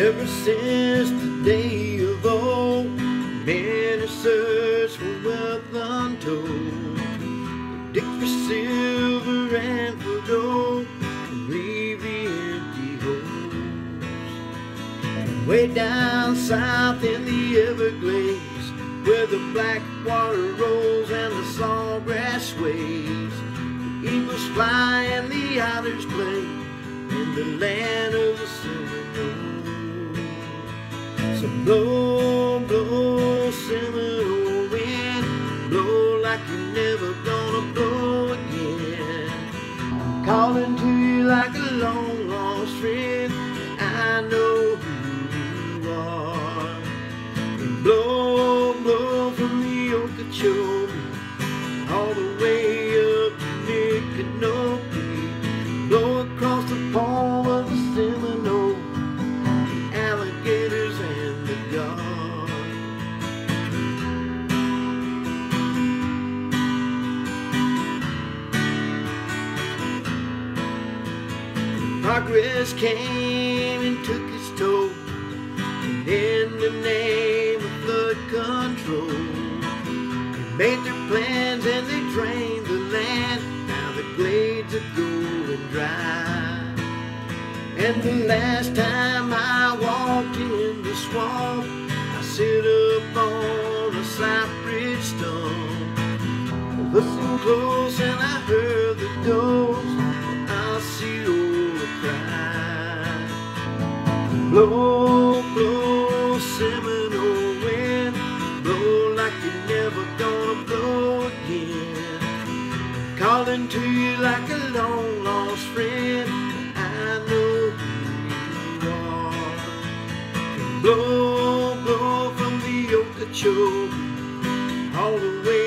Ever since the day of old, men have searched for wealth untold. They dig for silver and for gold, and leave the empty holes. And way down south in the Everglades, where the black water rolls and the sawgrass sways, the eagles fly and the otters play in the land of the Seminole. So blow, blow, Seminole wind, blow like you're never gonna blow again. I'm calling to you like a long lost friend, I know who you are. And blow, blow from the Okeechobee all the way up to Micanopy, blow across the palm of the Seminole, the alligators and the guard. Progress came and took its toll, and in the name of flood control, they made their plans and they drained the land. Now the glades are going dry. And the last time I walked in the swamp, I sit up on a cypress stump. I listened close and I heard the ghost of Osceola cry. Blow, blow, Seminole wind, blow like you're never gonna blow again. Calling to you like a long lost friend, I know who you are. Blow, blow from the Okeechobee all the way